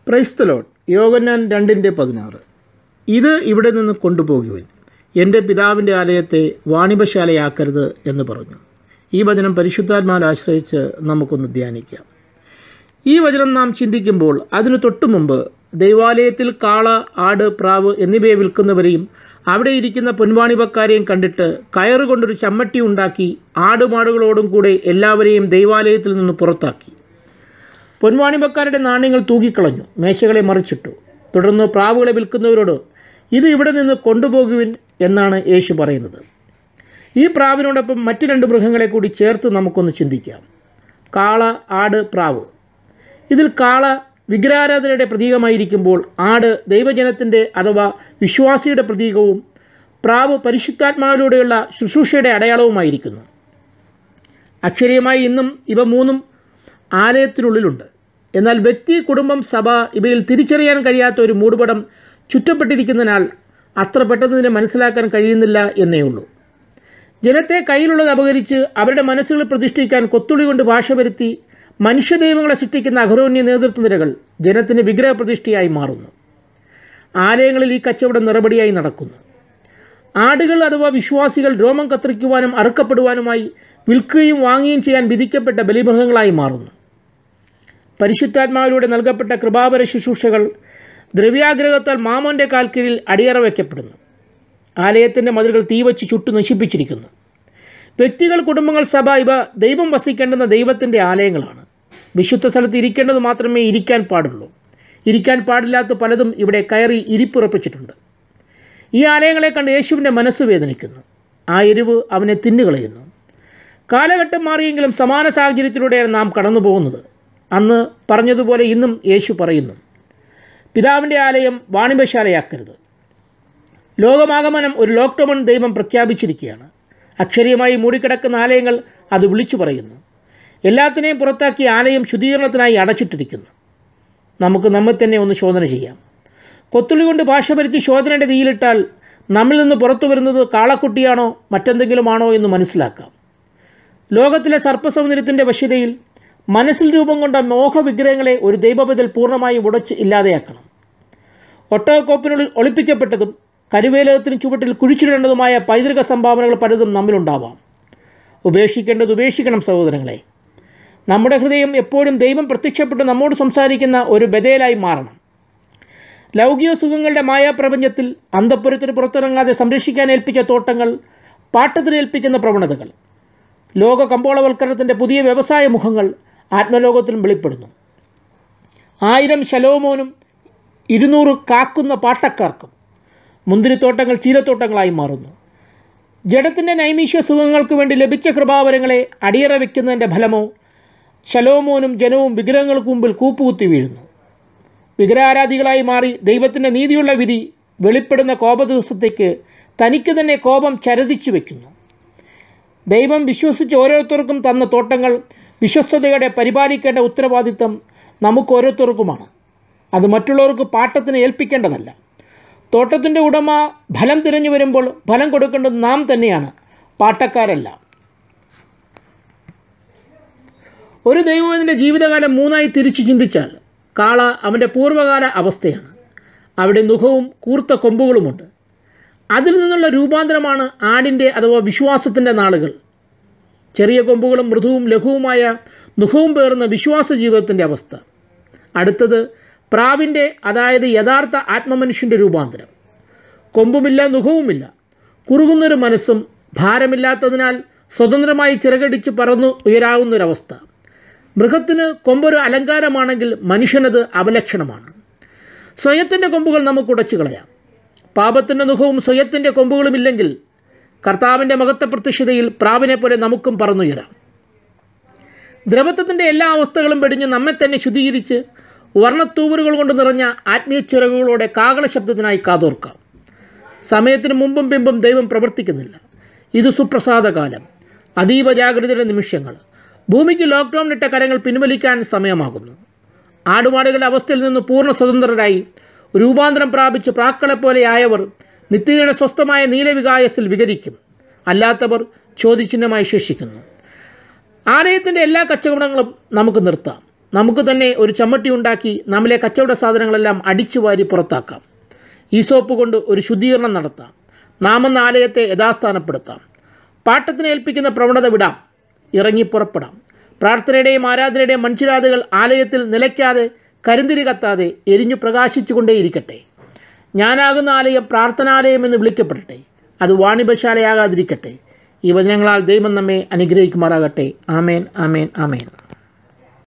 Praise the Lord. യോഹന്നാൻ 2:16. ഇത് ഇവിടെ നിന്ന് കൊണ്ടുപോകുവിൻ, എൻ്റെ പിതാവിൻ്റെ ആലയത്തെ വാണിഭശാലയാക്കരുത് എന്ന് പറഞ്ഞു. ഈ വചനം പരിശുദ്ധാത്മാവിൽ ആശ്രയിച്ച് നമുക്കൊന്ന് ധ്യാനിക്കാം. ഈ വചനം നാം ചിന്തിക്കുമ്പോൾ അതിനു തൊട്ടു മുമ്പ് ദൈവാലയത്തിൽ കാള, ആട്, പ്രാവ് എന്നിവയെ വിൽക്കുന്നവരെയും അവിടെ ഇരിക്കുന്ന പൊൻവാണിഭക്കാരെയും കണ്ടിട്ട് കയറുകൊണ്ടൊരു ചമ്മട്ടി ഉണ്ടാക്കി ആടുമാടുകളോടും കൂടെ എല്ലാവരെയും ദൈവാലയത്തിൽ നിന്ന് പുറത്താക്കി. പൊൻവാണിഭക്കാരുടെ നാണ്യങ്ങൾ തൂക്കിക്കളഞ്ഞു, മേശകളെ മറിച്ചിട്ടു. തുടർന്ന് പ്രാവുകളെ വിൽക്കുന്നവരോട് ഇത് ഇവിടെ നിന്ന് കൊണ്ടുപോകുവിൻ എന്നാണ് യേശു പറയുന്നത്. ഈ പ്രാവിനോടൊപ്പം മറ്റ് 2 മൃഗങ്ങളെ കൂടി ചേർത്ത് നമുക്കൊന്ന് ചിന്തിക്കാം. കാള, ആട്, പ്രാവ്. ഇതിൽ കാള വിഗ്രഹാരാധനയുടെ പ്രതീകമായിരിക്കുമ്പോൾ ആട് ദൈവജനത്തിൻ്റെ അഥവാ വിശ്വാസിയുടെ പ്രതീകവും പ്രാവ് പരിശുദ്ധാത്മാവിലൂടെയുള്ള ശുശ്രൂഷയുടെ അടയാളവുമായിരിക്കുന്നു. അക്ഷരീയമായി ഇന്നും ഇവ 3 ആലയത്തിനുള്ളിലുണ്ട്. എന്നാൽ വ്യക്തി, കുടുംബം, സഭ ഇവയിൽ തിരിച്ചറിയാൻ കഴിയാത്ത ഒരു മൂടുപടം ചുറ്റപ്പെട്ടിരിക്കുന്നതിനാൽ അത്ര പെട്ടെന്ന് ഇതിനെ മനസ്സിലാക്കാൻ കഴിയുന്നില്ല എന്നേ ഉള്ളൂ. ജനത്തെ കയ്യിലുള്ളത് അപഹരിച്ച് അവരുടെ മനസ്സുകളിൽ പ്രതിഷ്ഠിക്കാൻ കൊത്തുളി കൊണ്ട് ഭാഷ വരുത്തി മനുഷ്യദൈവങ്ങളെ സൃഷ്ടിക്കുന്ന അഹരോന്യ നേതൃത്വനിരകൾ ജനത്തിന് വിഗ്രഹപ്രതിഷ്ഠയായി മാറുന്നു. ആലയങ്ങളിൽ ഈ കച്ചവടം നിറപടിയായി നടക്കുന്നു. ആടുകൾ അഥവാ വിശ്വാസികൾ രോമം കത്രിക്കുവാനും അറുക്കപ്പെടുവാനുമായി വിൽക്കുകയും വാങ്ങുകയും ചെയ്യാൻ വിധിക്കപ്പെട്ട ബലിമൃഗങ്ങളായി മാറുന്നു. പരിശുദ്ധാത്മാവിലൂടെ നൽകപ്പെട്ട കൃപാപര ശുശ്രൂഷകൾ ദ്രവ്യാഗ്രഹത്താൽ മാമോൻ്റെ കാൽക്കീഴിൽ അടിയറ വയ്ക്കപ്പെടുന്നു. ആലയത്തിൻ്റെ മതിലുകൾ തീവച്ച് ചുട്ടു നശിപ്പിച്ചിരിക്കുന്നു. വ്യക്തികൾ, കുടുംബങ്ങൾ, സഭ ഇവ ദൈവം വസിക്കേണ്ടുന്ന ദൈവത്തിൻ്റെ ആലയങ്ങളാണ്. വിശുദ്ധ സ്ഥലത്ത് ഇരിക്കേണ്ടത് മാത്രമേ ഇരിക്കാൻ പാടുള്ളൂ. ഇരിക്കാൻ പാടില്ലാത്ത പലതും ഇവിടെ കയറി ഇരിപ്പുറപ്പിച്ചിട്ടുണ്ട്. ഈ ആലയങ്ങളെ കണ്ട് യേശുവിൻ്റെ മനസ്സ് വേദനിക്കുന്നു. ആ എരിവ് അവനെ തിന്നുകളയുന്നു. കാലഘട്ടം മാറിയെങ്കിലും സമാന സാഹചര്യത്തിലൂടെയാണ് നാം കടന്നു പോകുന്നത്. അന്ന് പറഞ്ഞതുപോലെ ഇന്നും യേശു പറയുന്നു, പിതാവിൻ്റെ ആലയം വാണിഭശാലയാക്കരുത്. ലോകമാഗമനം ഒരു ലോക്ക്ഡൗൺ ദൈവം പ്രഖ്യാപിച്ചിരിക്കുകയാണ്. അക്ഷരീയമായി മൂടിക്കിടക്കുന്ന ആലയങ്ങൾ അത് വിളിച്ചു പറയുന്നു. എല്ലാത്തിനെയും പുറത്താക്കി ആലയം ശുദ്ധീകരണത്തിനായി അടച്ചിട്ടിരിക്കുന്നു. നമുക്ക് നമ്മെ തന്നെ ഒന്ന് ശോധന ചെയ്യാം. കൊത്തുളി കൊണ്ട് ഭാഷ വരുത്തി ശോധനയുടെ തീയിലിട്ടാൽ നമ്മിൽ നിന്ന് പുറത്തു വരുന്നത് കാളക്കുട്ടിയാണോ മറ്റെന്തെങ്കിലുമാണോ എന്ന് മനസ്സിലാക്കാം. ലോകത്തിലെ സർപ്പസൗന്ദര്യത്തിൻ്റെ വശ്യതയിൽ മനസ്സിൽ രൂപം കൊണ്ട മോഹവിഗ്രഹങ്ങളെ ഒരു ദൈവബദൽ പൂർണ്ണമായും ഉടച്ച് ഇല്ലാതെയാക്കണം. ഒട്ടകക്കോപ്പിനുള്ളിൽ ഒളിപ്പിക്കപ്പെട്ടതും കരുവേലകത്തിന് ചുവട്ടിൽ കുഴിച്ചിടേണ്ടതുമായ പൈതൃക സംഭാവനകൾ പലതും നമ്മിലുണ്ടാവാം. ഉപേക്ഷിക്കേണ്ടത് ഉപേക്ഷിക്കണം സഹോദരങ്ങളെ. നമ്മുടെ ഹൃദയം എപ്പോഴും ദൈവം പ്രത്യക്ഷപ്പെട്ട് നമ്മോട് സംസാരിക്കുന്ന ഒരു ബദേലായി മാറണം. ലൗകിക സുഖങ്ങളുടെ മായാപ്രപഞ്ചത്തിൽ അന്തഃപുരത്തിന് പുറത്തിറങ്ങാതെ സംരക്ഷിക്കാൻ ഏൽപ്പിച്ച തോട്ടങ്ങൾ പാട്ടത്തിനേൽപ്പിക്കുന്ന പ്രവണതകൾ, ലോക കമ്പോളവൽക്കരണത്തിൻ്റെ പുതിയ വ്യവസായ മുഖങ്ങൾ ആത്മലോകത്തിലും വെളിപ്പെടുന്നു. 1000 ശലോമോനും 200 കാക്കുന്ന പാട്ടക്കാർക്കും മുന്തിരിത്തോട്ടങ്ങൾ ചീരത്തോട്ടങ്ങളായി മാറുന്നു. ജഡത്തിൻ്റെ നൈമിഷ്യ സുഖങ്ങൾക്ക് വേണ്ടി ലഭിച്ച കൃപാവരങ്ങളെ അടിയറ വയ്ക്കുന്നതിൻ്റെ ഫലമോ ശലോമോനും ജനവും വിഗ്രഹങ്ങൾക്ക് മുമ്പിൽ കൂപ്പുകുത്തി വീഴുന്നു. വിഗ്രഹാരാധികളായി മാറി ദൈവത്തിൻ്റെ നീതിയുള്ള വിധി വെളിപ്പെടുന്ന കോപദിവസത്തേക്ക് തനിക്ക് തന്നെ കോപം ചരതിച്ചു വയ്ക്കുന്നു. ദൈവം വിശ്വസിച്ച് ഓരോരുത്തർക്കും തന്ന തോട്ടങ്ങൾ വിശ്വസ്തയോടെ പരിപാലിക്കേണ്ട ഉത്തരവാദിത്തം നമുക്ക് ഓരോരുത്തർക്കുമാണ്. അത് മറ്റുള്ളവർക്ക് പാട്ടത്തിന് ഏൽപ്പിക്കേണ്ടതല്ല. തോട്ടത്തിൻ്റെ ഉടമ ഫലം തിരഞ്ഞു വരുമ്പോൾ ഫലം കൊടുക്കേണ്ടത് നാം തന്നെയാണ്, പാട്ടക്കാരല്ല. ഒരു ദൈവത്തിൻ്റെ ജീവിതകാലം 3ആയി തിരിച്ചു ചിന്തിച്ചാൽ കാള അവൻ്റെ പൂർവ്വകാല അവസ്ഥയാണ്. അവിടെ നുഖവും കൂർത്ത കൊമ്പുകളുമുണ്ട്. അതിൽ നിന്നുള്ള രൂപാന്തരമാണ് ആടിൻ്റെ അഥവാ വിശ്വാസത്തിൻ്റെ നാളുകൾ. ചെറിയ കൊമ്പുകളും മൃദുവും ലഘുവുമായ നുഖവും പേർന്ന വിശ്വാസ ജീവിതത്തിൻ്റെ അവസ്ഥ. അടുത്തത് പ്രാവിൻ്റെ, അതായത് യഥാർത്ഥ ആത്മമനുഷ്യൻ്റെ രൂപാന്തരം. കൊമ്പുമില്ല, നുഖവുമില്ല, കുറുകുന്നൊരു മനസ്സും ഭാരമില്ലാത്തതിനാൽ സ്വതന്ത്രമായി ചിറകടിച്ച് പറന്നു ഉയരാവുന്നൊരവസ്ഥ. മൃഗത്തിന് കൊമ്പൊരു അലങ്കാരമാണെങ്കിൽ മനുഷ്യനത് അവലക്ഷണമാണ്. സ്വയത്തിൻ്റെ കൊമ്പുകൾ നമുക്ക് ഉടച്ചു കളയാം. പാപത്തിൻ്റെ നുഖവും സ്വയത്തിൻ്റെ കൊമ്പുകളുമില്ലെങ്കിൽ കർത്താവിൻ്റെ മഹത്വ പ്രത്യക്ഷതയിൽ പ്രാവിനെ പോലെ നമുക്കും പറന്നുയരാം. ദ്രവത്വത്തിൻ്റെ എല്ലാ അവസ്ഥകളും വെടിഞ്ഞ് നമ്മെ തന്നെ ശുദ്ധീകരിച്ച് വർണ്ണത്തൂവലുകൾ കൊണ്ട് നിറഞ്ഞ ആത്മീയ ചിറകുകളോടെ കാഹള ശബ്ദത്തിനായി കാതോർക്കാം. സമയത്തിന് മുമ്പും പിമ്പും ദൈവം പ്രവർത്തിക്കുന്നില്ല. ഇത് സുപ്രസാദകാലം, അതീവ ജാഗ്രതയുടെ നിമിഷങ്ങൾ. ഭൂമിക്ക് ലോക്ക്ഡൗൺ ഇട്ട കരങ്ങൾ പിൻവലിക്കാൻ സമയമാകുന്നു. ആടുമാടുകളുടെ അവസ്ഥയിൽ നിന്ന് പൂർണ്ണ സ്വതന്ത്രരായി രൂപാന്തരം പ്രാപിച്ച് പ്രാക്കളെപ്പോലെയായവർ നിത്യതയുടെ സ്വസ്ഥമായ നീലവികായസിൽ വികരിക്കും. അല്ലാത്തവർ ചോദ്യചിഹ്നമായി ശേഷിക്കുന്നു. ആലയത്തിൻ്റെ എല്ലാ കച്ചവടങ്ങളും നമുക്ക് നിർത്താം. നമുക്ക് തന്നെ ഒരു ചമ്മട്ടി ഉണ്ടാക്കി നമ്മിലെ കച്ചവട സാധനങ്ങളെല്ലാം അടിച്ചു വാരി പുറത്താക്കാം. ഈസോപ്പ് കൊണ്ട് ഒരു ശുദ്ധീകരണം നടത്താം. നാമെന്ന ആലയത്തെ യഥാസ്ഥാനപ്പെടുത്താം. പാട്ടത്തിന് ഏൽപ്പിക്കുന്ന പ്രവണത വിടാം. ഇറങ്ങി പുറപ്പെടാം. പ്രാർത്ഥനയുടെയും ആരാധനയുടെയും മൺചിരാതുകൾ ആലയത്തിൽ നിലയ്ക്കാതെ കരിന്തിരി കത്താതെ എരിഞ്ഞു പ്രകാശിച്ചുകൊണ്ടേയിരിക്കട്ടെ. ഞാനാകുന്ന ആലയം പ്രാർത്ഥനാലയം എന്ന് വിളിക്കപ്പെടട്ടെ. അത് വാണിഭശാലയാകാതിരിക്കട്ടെ. ഈ വചനങ്ങളാൽ ദൈവം നമ്മെ അനുഗ്രഹിക്കുമാറാകട്ടെ. ആമേൻ, ആമേൻ, ആമേൻ.